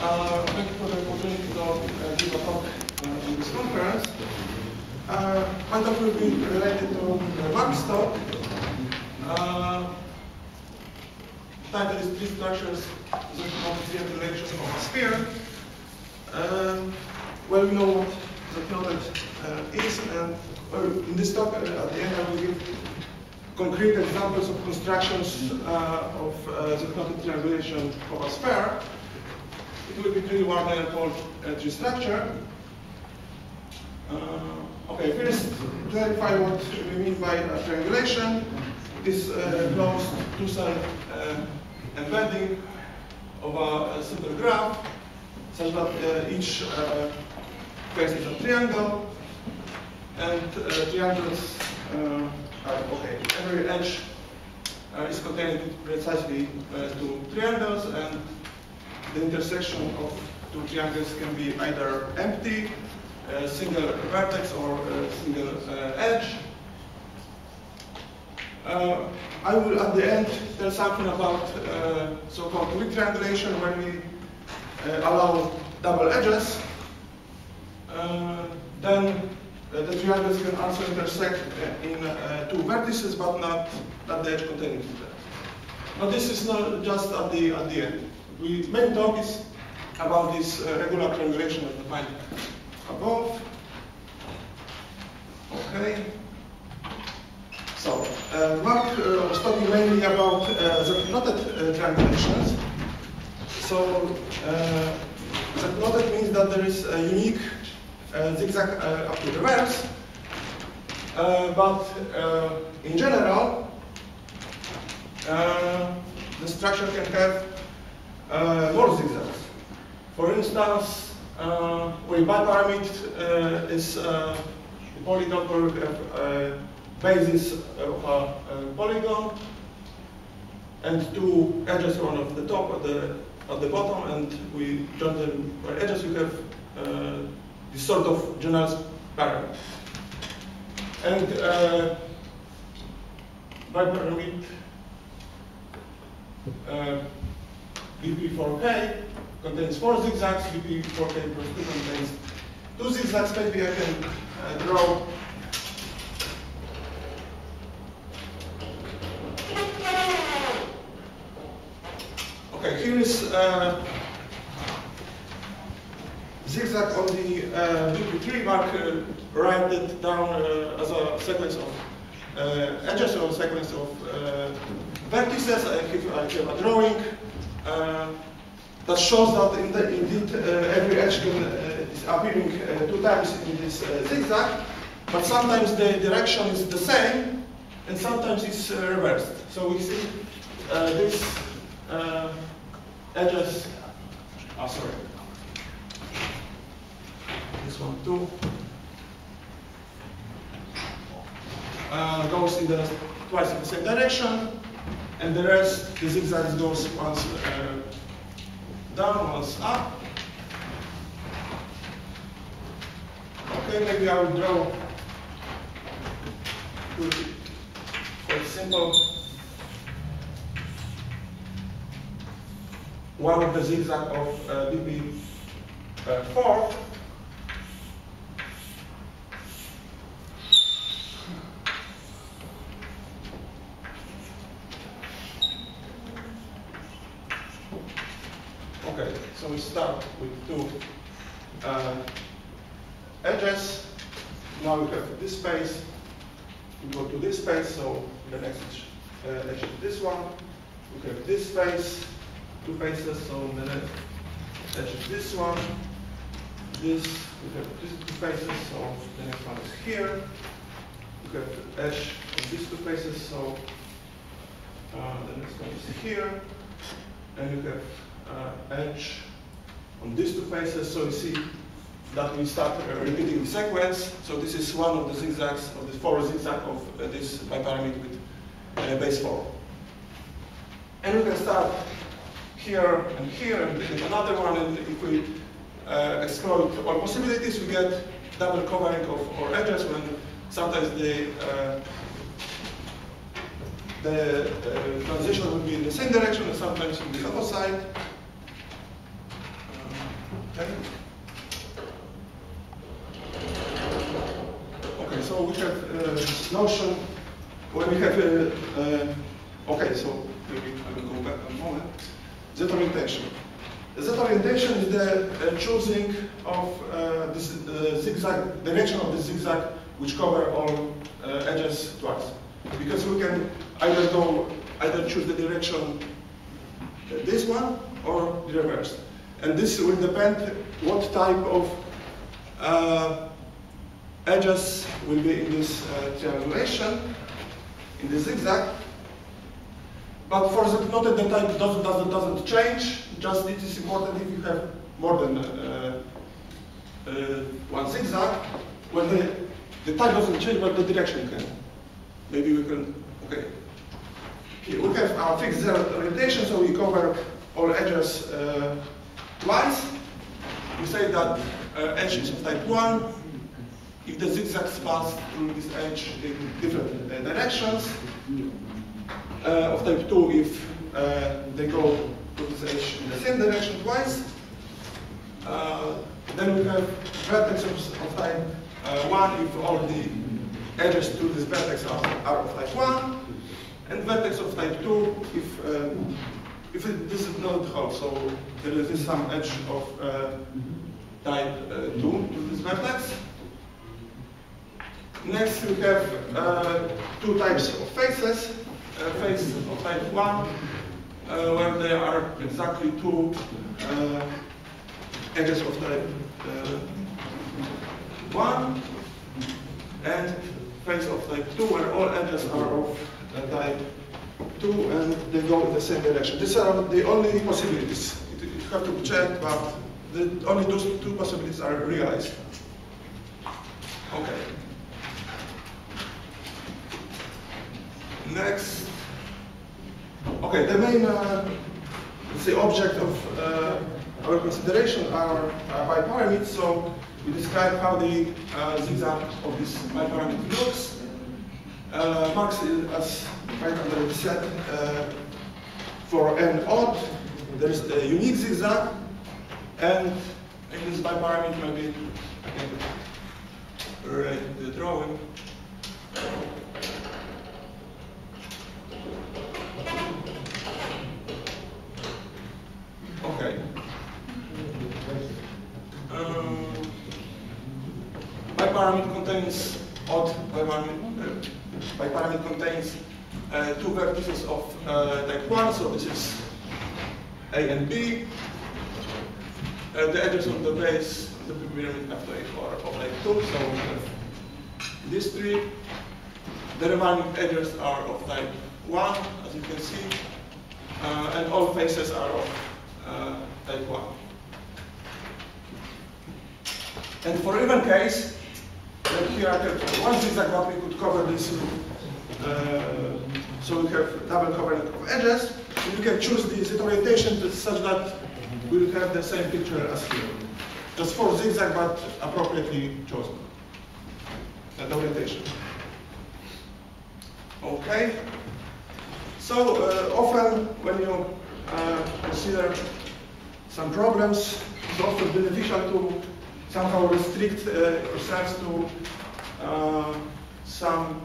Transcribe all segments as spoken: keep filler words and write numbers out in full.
Uh, thank you for the opportunity to uh, give a talk uh, in this conference. Uh, my talk will be related to uh, Mark's talk. Uh, title is Three Structures of Triangulations of a Sphere. Um, well, we know what the knowledge uh, is, and well, in this talk, uh, at the end, I will give concrete examples of constructions uh, of uh, the knotted triangulation of a sphere. It will be pretty what I call a tree structure. Uh, okay, first, clarify what we mean by a triangulation. It is a closed two-side uh, embedding of a, a simple graph, such that uh, each uh, face is a triangle, and uh, triangles uh, are okay. Every edge uh, is contained precisely uh, two triangles, and the intersection of two triangles can be either empty, a single vertex, or a single uh, edge. Uh, I will, at the end, tell something about uh, so-called weak triangulation, when we uh, allow double edges. Uh, then uh, the triangles can also intersect uh, in uh, two vertices, but not, not the edge containing them. Now, this is not just at the at the end. We main talk is about this uh, regular triangulation as defined above. Okay. So, uh, Mark uh, was talking mainly about uh, the knotted uh, triangulations. So, uh, the knotted means that there is a unique uh, zigzag uh, up to reverse. Uh, but uh, in general, uh, the structure can have uh, more zigzags. For instance, uh, where bipyramid uh, is uh, a polygon where we have a basis of a, a polygon, and two edges, one at the top, at the at the bottom, and we join them by edges. We have uh, this sort of general pyramid. And uh, bipyramid uh, B P four K contains four zigzags, B P four K plus two contains two zigzags. Maybe I can uh, draw okay, here is uh, zigzag on the uh, B P three. Mark uh, write it down uh, as a sequence of uh, edges or a sequence of uh, vertices. I have, I have a drawing uh, that shows that in the, indeed uh, every edge can, uh, is appearing uh, two times in this uh, zigzag, but sometimes the direction is the same and sometimes it's uh, reversed. So we see uh, this uh, edges, oh sorry, this one too, uh, goes in the twice in the same direction, and the rest, the zigzags goes once uh, down, once up. Okay, maybe I will draw quite simple. One of the zigzag of uh, B P four. Okay, so we start with two uh, edges. Now we have this space. We go to this space, so the next uh, edge is this one. We have this space, two faces, so the next edge is this one. This, we have these two faces, so the next one is here. We have the edge of these two faces, so uh, the next one is here. And we have uh, edge on these two faces, so you see that we start uh, repeating the sequence. So this is one of the zigzags, of the four zigzags of uh, this bipyramid with uh, base four. And we can start here and here and another one, and if we uh, exploit all possibilities, we get double covering of our edges when sometimes the uh, the uh, transition will be in the same direction and sometimes in the other side. Um, Okay. Okay, so we have uh, this notion when we have a, uh, okay, so maybe I will go back a moment. Z orientation. Z orientation is the uh, choosing of uh, this uh, zigzag, direction of the zigzag which cover all uh, edges twice. Because we can either go, either choose the direction uh, this one or the reverse. And this will depend what type of uh, edges will be in this uh, triangulation, in the zigzag. But for the note, the type doesn't, doesn't, doesn't change. Just it is important if you have more than uh, uh, one zigzag. When the, the type doesn't change, but the direction can. Maybe we can, okay. Here we have our fixed Z orientation, so we cover all edges uh, twice. We say that uh, edge is of type one. If the zigzags pass through this edge in different uh, directions. Uh, of type two if uh, they go to this edge in the same direction twice. Uh, then we have vertex of, of type uh, one if all the edges to this vertex are, are of type one, and vertex of type two if um, if it, this is not whole, so there is some edge of uh, type uh, two to this vertex. Next we have uh, two types of faces. Uh, face of type one, uh, where there are exactly two uh, edges of type uh, one, and face of type two, where all edges are of uh, type two and they go in the same direction. These are the only possibilities. You have to check, but the, only those two possibilities are realized. Okay. Next. Okay, the main uh, let's say object of uh, our consideration are uh, bipyramids. So we describe how the uh, zigzag of this bipyramid looks. Uh, Max, as I already said, uh, for n odd, there is a unique zigzag, and in this bipyramid, maybe I can write the drawing. Okay. Um, bipyramid contains odd bipyramid. Uh, bipyramid contains uh, two vertices of uh, type one, so this is A and B. Uh, the edges of the base of the pyramid have type are of type two, so we have these three. The remaining edges are of type one, as you can see, uh, and all faces are of Uh, type one. And for even case, that here I have one zigzag, but we could cover this. Uh, so we have double covering of edges. And you can choose the Z orientation such that we will have the same picture as here. Just for zigzag, but appropriately chosen. That orientation. Okay. So uh, often when you uh, consider some problems, it's often beneficial to somehow restrict uh, yourselves to uh, some,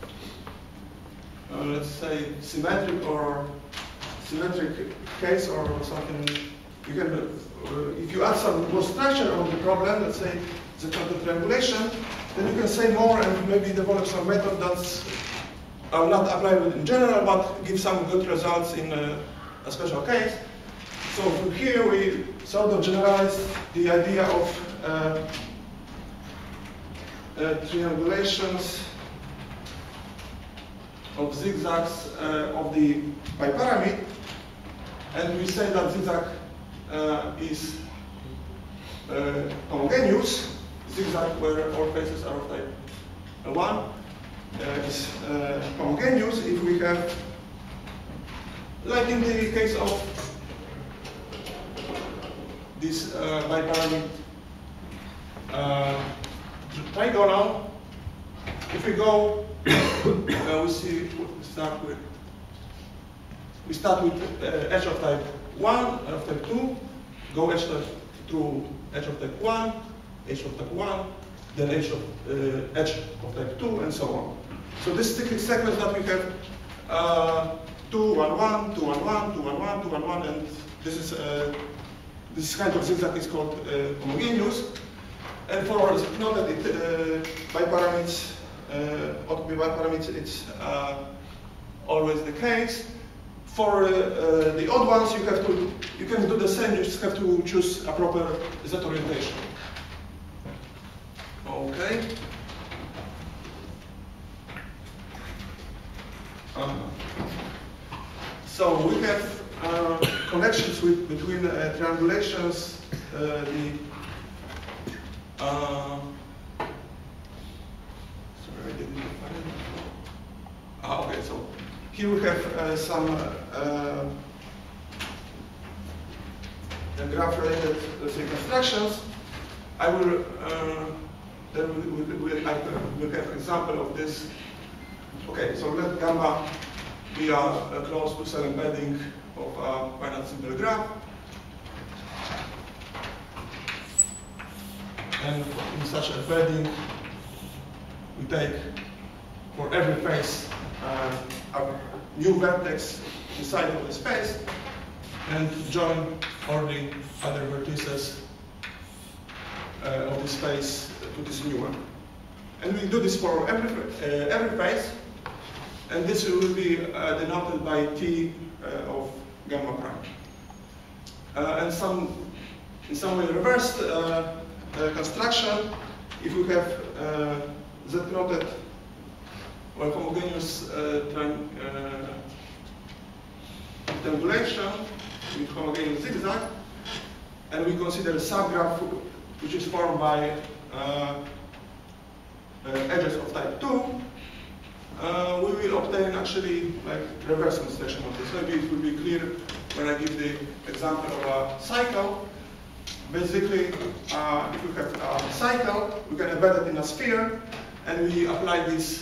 uh, let's say, symmetric or symmetric case or something. You can, uh, if you add some more structure on the problem, let's say the total triangulation, then you can say more and maybe develop some method that's are not applicable in general, but give some good results in a, a special case. So from here we sort of generalize the idea of uh, uh, triangulations of zigzags uh, of the bipyramid, and we say that zigzag uh, is uh, homogeneous, zigzag where all faces are of type one uh, is uh, homogeneous if we have, like in the case of this uh, bipyramid uh, trigonal. If we go, uh, we see we start with we start with uh, edge of type one, of type two, go edge of through edge of type one, edge of type one, then edge of uh, edge of type two, and so on. So this cyclic sequence that we have uh, two, one, one, two, one, one, two, one, one, two, one, one, and this is uh, this kind of zigzag is called uh, homogeneous. And for not that it uh, bipyramids, uh, ought to be bipyramids, it's uh, always the case. For uh, uh, the odd ones, you have to you can do the same. You just have to choose a proper Z orientation. Okay. Um, so we have uh, connections with, between uh, triangulations. Uh, the uh, sorry, I didn't find it. Ah, okay. So here we have uh, some uh, graph-related constructions. I will uh, then we will we'll, we'll have an example of this. Okay, so let gamma be a, a close to cell embedding of a finite simple graph. And in such embedding, we take for every face uh, a new vertex inside of the space and join all the other vertices uh, of the space to this new one. And we do this for every, uh, every face. And this will be uh, denoted by T uh, of gamma prime. Uh, and some, in some way reversed uh, uh, construction, if we have uh, Z plotted or homogeneous uh, triang uh, triangulation with homogeneous zigzag, and we consider a subgraph which is formed by uh, uh, edges of type two, Uh, we will obtain actually like reverse construction of this. Maybe it will be clear when I give the example of a cycle. Basically, uh, if we have a cycle, we can embed it in a sphere, and we apply this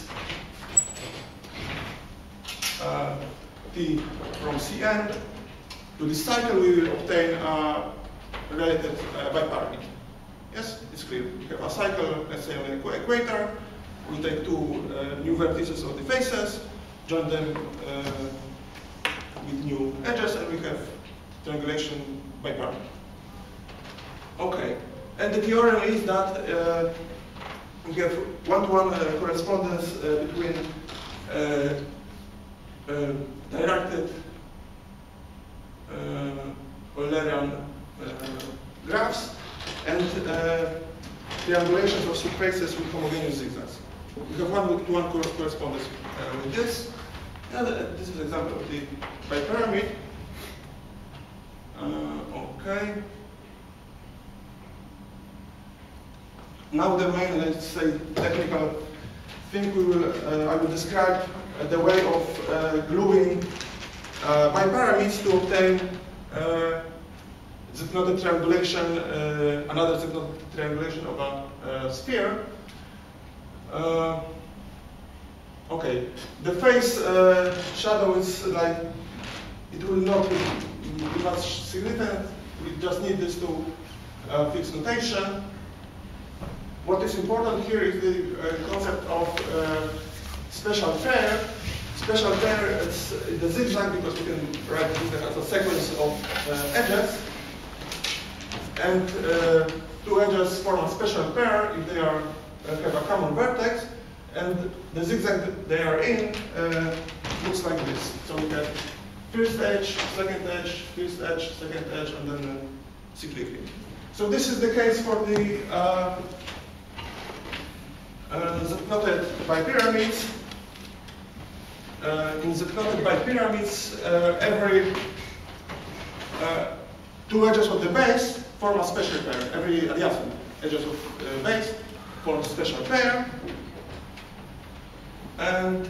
uh, T from Cn to this cycle. We will obtain a related uh, bipyramid. Yes, it's clear. We have a cycle, let's say on the equator. We take two uh, new vertices of the faces, join them uh, with new edges, and we have triangulation bipyramid. Okay, and the theorem is that uh, we have one-to-one uh, correspondence uh, between uh, uh, directed uh, Eulerian uh, graphs and uh, triangulations of subfaces with homogeneous zigzags. We have one-to-one correspondence uh, with this. And uh, this is an example of the bipyramid. Uh, okay. Now the main, let's say, technical thing we will, uh, I will describe uh, the way of uh, gluing uh, bipyramids to obtain uh, Z-knotted triangulation, uh, another Z-knotted triangulation of a uh, sphere. Uh, okay, the face uh, shadow is like, it will not be much significant. We just need this to uh, fix notation. What is important here is the uh, concept of uh, special pair. Special pair is the zigzag because we can write it as a sequence of uh, edges. And uh, two edges form a special pair if they are uh, have a common vertex, and the zigzag they are in uh, looks like this. So we have first edge, second edge, first edge, second edge, and then uh, cyclically. So this is the case for the uh, uh, Z-knotted bipyramids. Uh, in Z-knotted bipyramids, uh, every uh, two edges of the base form a special pair. Every adjacent edges of the base form a special pair. And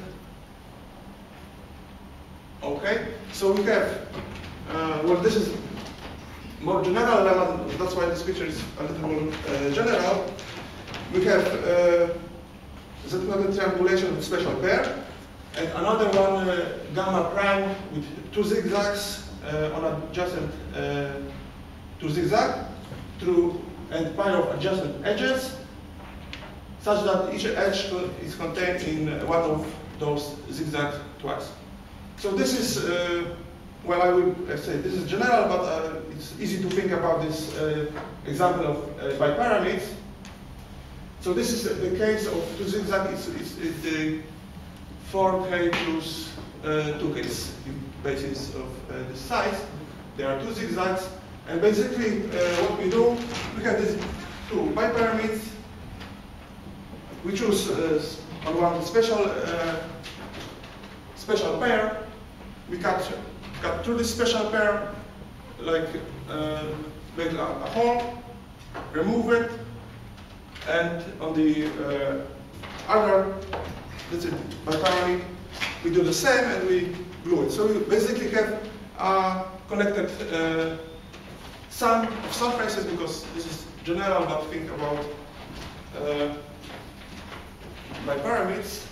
okay, so we have, uh, well, this is more general level, that's why this picture is a little more uh, general. We have uh, Z-knotted triangulation with special pair, and another one, uh, gamma prime with two zigzags uh, on adjacent uh, to zigzag. through a pair of adjacent edges, such that each edge is contained in one of those zigzags twice. So this is, uh, well, I would say this is general, but uh, it's easy to think about this uh, example of uh, bipyramids. So this is the case of two zigzags. It's, it's the four K plus uh, two K basis of uh, this size. There are two zigzags, and basically uh, what we do, we have these two bipyramids. We choose uh, on one special uh, special pair. We cut cut through this special pair, like uh, make a, a hole, remove it, and on the uh, other, that's it, bipyramid, we do the same and we glue it. So we basically have a connected uh, sum of surfaces, because this is general, but think about uh, bipyramids.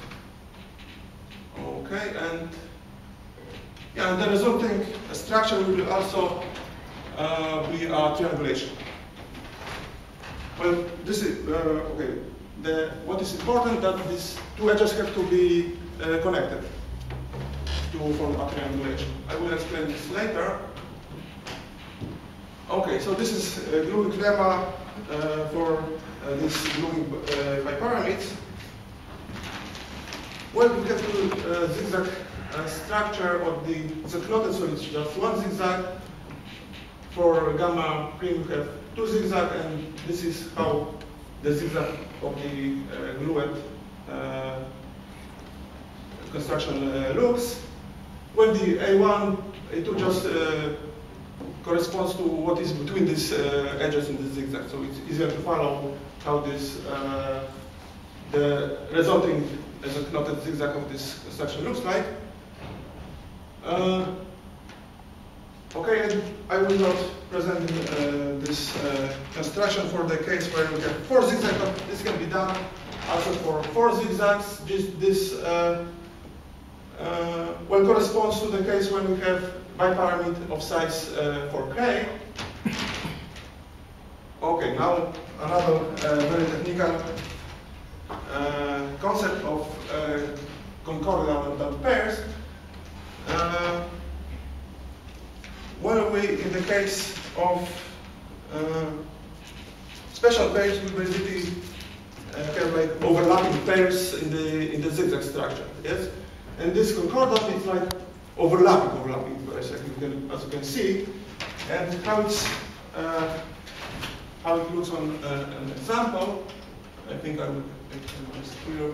Okay, and yeah, and the resulting structure will also uh, be a triangulation. Well, this is uh, okay. The, what is important that these two edges have to be uh, connected to form a triangulation. I will explain this later. Okay, so this is a gluing lemma uh, for uh, these gluing uh, bipyramids. Well, we have to uh, zigzag uh, structure of the zigzag, so it's just one zigzag. For gamma prime, we have two zigzag, and this is how the zigzag of the uh, glued uh, construction uh, looks. When the A one, A two just uh, corresponds to what is between these uh, edges in the zigzag, so it's easier to follow how this uh, the resulting as a knotted zigzag of this construction looks like. Uh, okay, and I will not present uh, this uh, construction for the case where we have four zigzags, but this can be done also for four zigzags. This, this uh, uh, well corresponds to the case when we have bipyramid of size uh, four K. Okay, now another uh, very technical uh, concept of uh, concordant pairs. Uh, well, we, in the case of uh, special pairs, we basically uh, have like overlapping pairs in the in the zigzag structure. Yes, and this concordant is like overlapping, overlapping pairs, as you can as you can see, and how it's uh, how it looks on uh, an example. I think I will just clear.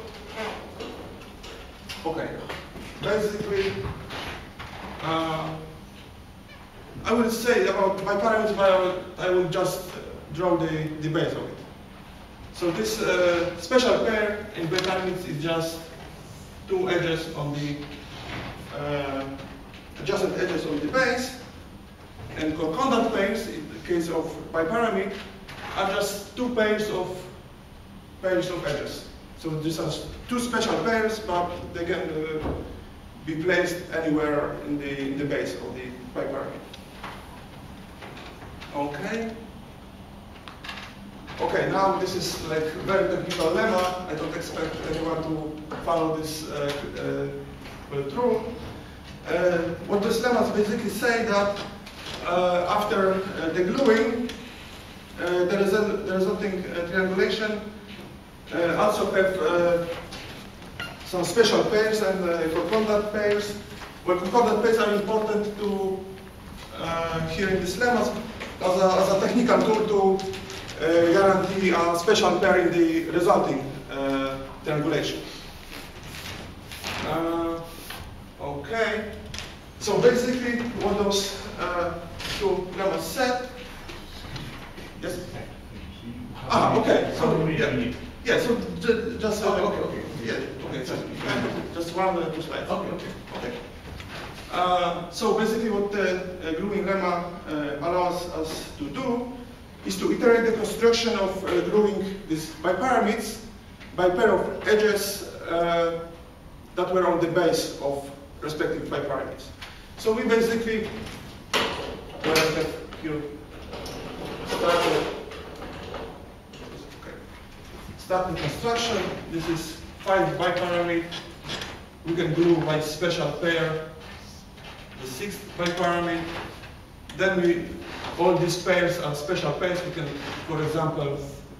Okay, basically, uh, I will say about bipyramids, but I will, I will just draw the, the base of it. So this uh, special pair in bipyramids is just two edges on the uh, adjacent edges of the base, and concordant pairs, in the case of bipyramid, are just two pairs of pairs of edges. So these are two special pairs, but they can uh, be placed anywhere in the, in the base of the bipyramid. Okay. Okay, now this is like very technical lemma. I don't expect anyone to follow this uh, uh, well through. Uh, what this lemmas basically say that uh, after uh, the gluing, uh, the, result, the resulting uh, triangulation Uh, also have uh, some special pairs and uh, concordant pairs. Well, concordant pairs are important to uh, here in this lemma as a, as a technical tool to uh, guarantee a special pair in the resulting uh, triangulation. Uh, okay, so basically what those uh, two lemmas said. Yes. Ah, okay. So yeah. Yeah, so just uh, okay, okay, yeah, okay, just, just one or two slides. Okay, okay, okay. Uh, so basically, what the uh, gluing lemma uh, allows us to do is to iterate the construction of uh, gluing these bipyramids by pair of edges uh, that were on the base of respective bipyramids. So we basically, well, I have here starting construction. This is five bipyramid. We can glue by special pair the sixth bipyramid. Then we, all these pairs are special pairs. We can, for example,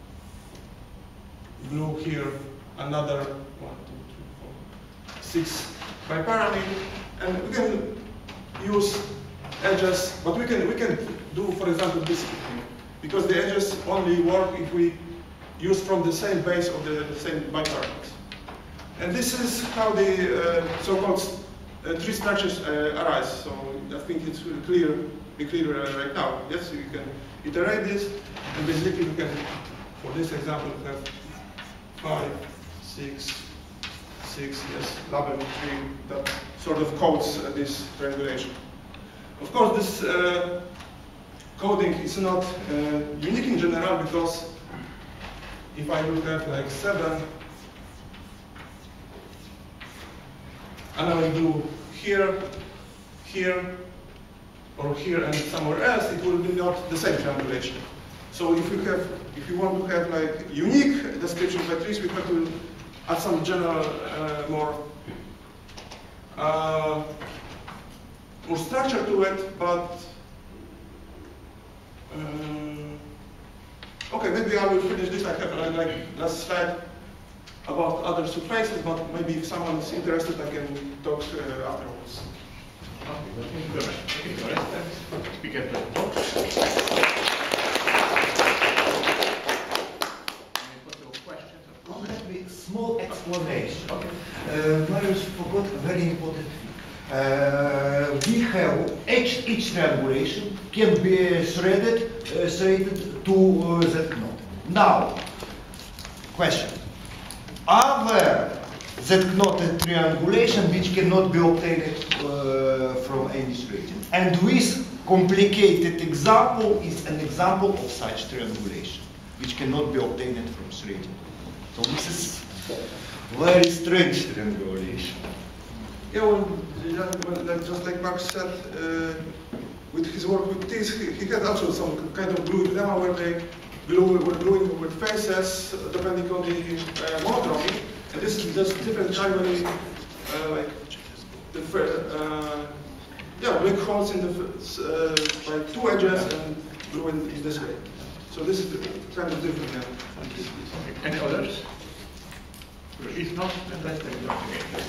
glue here another one, two, three, four, six bipyramid, and we can use edges, but we can we can do, for example, this because the edges only work if we use from the same base of the, the same bipyramids. And this is how the uh, so-called uh, tree structures uh, arise. So I think it's clear, be clear uh, right now. Yes, you can iterate this, and basically you can, for this example, have five, six, six, yes, label tree that sort of codes uh, this triangulation. Of course, this uh, coding is not uh, unique in general, because if I will have like seven, and I will do here, here, or here and somewhere else, it will be not the same triangulation. So if you have, if you want to have like unique descriptions by trees, we have to add some general, uh, more, uh, more structure to it. But uh, okay, maybe I will finish this. I have uh, like last slide about other surfaces, but maybe if someone is interested, I can talk uh, afterwards. Okay, thank you very much. Thank you very much. Speaker, please. Small explanation. Okay. Uh, Mariusz forgot a very important thing. Uh, we have each, each triangulation can be threaded, uh, threaded to uh, that knot. Now, question. Are there that knotted triangulation which cannot be obtained uh, from any threading? And this complicated example is an example of such triangulation, which cannot be obtained from threading. So this is very strange triangulation. Yeah, well, just like Mark said, uh, with his work with this, he, he had also some kind of glue dilemma where they glue, were gluing with faces depending on the uh, monotropy. And this is just different kind of uh, like the uh, yeah, big holes in the uh, like two edges and glue in this way. So this is kind of different. Yeah. Any others? If not, then let's take it up again.